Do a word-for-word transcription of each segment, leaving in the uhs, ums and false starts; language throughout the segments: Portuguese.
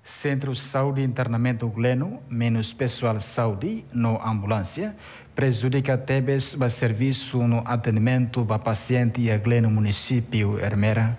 Centro de Saúde e Internamento Gleno, menos pessoal de saúde no ambulância, prejudica tebes o serviço no atendimento para paciente e a Gleno município Ermera.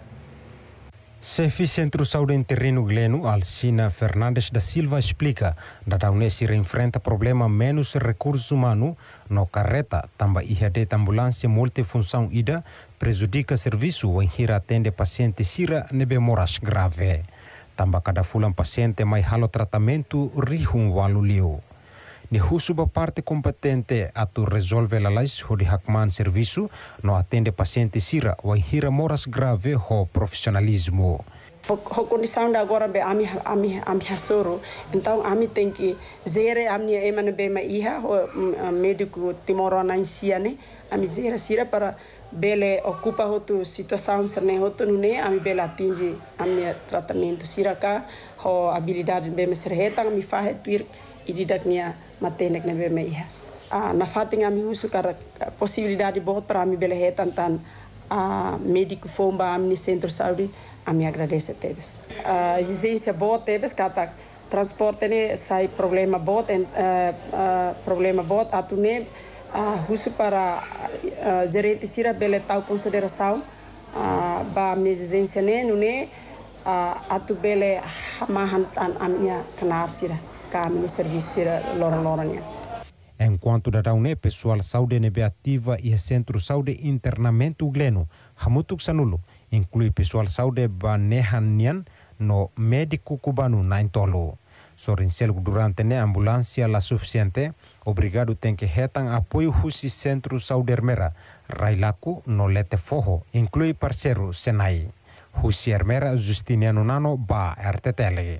Chefe Centro de Saúde em Terreno Gleno, Alcina Fernandes da Silva, explica que a Unesir enfrenta problema menos recursos humanos no carreta, também I H D ambulância multifunção ida, prejudica serviço em ir atende paciente sira nebe moras grave. Também cada fulan paciente mais halo tratamento rihum walulio. Ni husuba parte competente atu resolve la lais ho di hakman serviço no atende paciente sira ou hira moras grave ho profissionalismo. A condição de agora é a minha a minha a minha soro, então a mim tem que zere a minha emana bem mais iha o médico timoro na insiane a mim zere sira para bele ocupa outra situação serne outra nune a mim bela atinge a minha tratamento sira cá ho habilidade bem mais serreta a mim faz tuir e didaknya matenek na bem mais a na fatinga a mim uso cara possibilidade boa para mim bele retan tan a médico fomba a mim centro de saúde a mim agradece teves a exigência boa teves kata transporte ne sai problema boa problema boa atune a uso para gerente sira bele tal consideração ba a minha exigência ne nune atu bele mahan tan a minha canar sira ka minha serviço sira lora lora ne. Enquanto da Daune, pessoal saúde nebe ativa e centro saúde internamento gleno, hamutuk sanulo, inclui pessoal saúde banehanian no médico cubano na Intolo. Sorincel durante ne ambulância la suficiente, obrigado tem que retan apoio husi centro saúde Ermera, Railaku no lete forro, inclui parceiro Senai. Husi Ermera Justiniano Nano ba R T T L.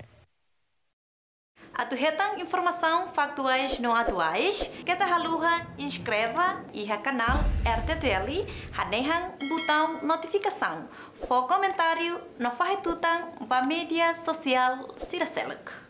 Atu retang informação factuais não atuais, que ta haluha inscreva e a canal R T T L, hanehang botão notificação, for comentário no farretutang ba mídia social Siraseluk.